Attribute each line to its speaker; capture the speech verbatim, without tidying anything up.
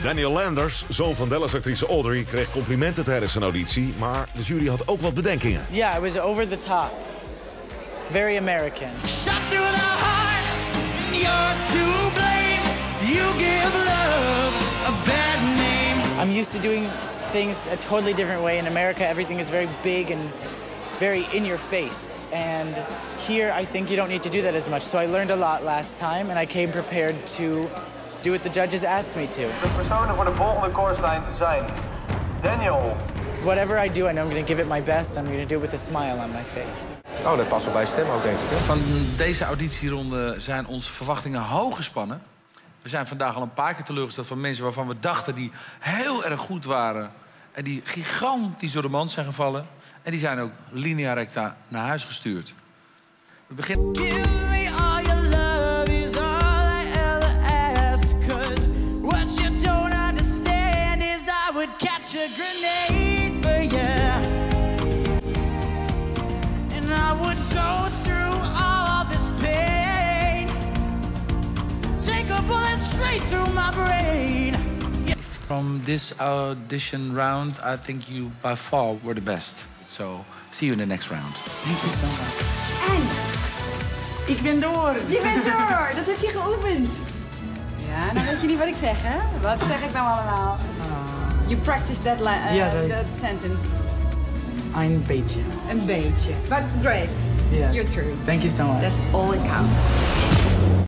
Speaker 1: Daniel Landers, zoon van Dallas-actrice Audrey, kreeg complimenten tijdens zijn auditie, maar de jury had ook wat bedenkingen.
Speaker 2: Yeah, it was over the top. Very American. Shot through the heart, you're to blame. You give love a bad name. I'm used to doing things a totally different way. In America, everything is very big and very in your face. And here, I think you don't need to do that as much. So I learned a lot last time, and I came prepared to do what the judges asked me to.
Speaker 3: De personen voor de volgende chorus-lijn zijn Daniel.
Speaker 2: Whatever I do, I know I'm going to give it my best. I'm going to do it with a smile on my face.
Speaker 4: Oh, dat past wel bij stem ook, denk ik. Hè?
Speaker 5: Van deze auditieronde zijn onze verwachtingen hoog gespannen. We zijn vandaag al een paar keer teleurgesteld van mensen waarvan we dachten die heel erg goed waren. En die gigantisch door de mand zijn gevallen. En die zijn ook linea recta naar huis gestuurd. We beginnen... Give me all your love is all I ever ask. Cause what you don't understand is I would catch a grenade for you. And I would go through all this pain. Take a bullet straight through my brain. From this audition round, I think you by far were the best. So, see you in the next round.
Speaker 2: Thank you so much.
Speaker 6: En?
Speaker 2: Ik ben door.
Speaker 6: Je bent door. Dat heb je geoefend. Ja, dan weet je niet wat ik zeg, hè? Wat zeg ik nou allemaal? Uh, you practiced that, uh,
Speaker 2: yeah, that,
Speaker 6: that sentence.
Speaker 2: Een beetje.
Speaker 6: Een beetje. But great.
Speaker 2: Yeah.
Speaker 6: You're through.
Speaker 2: Thank you so much.
Speaker 6: That's all it counts.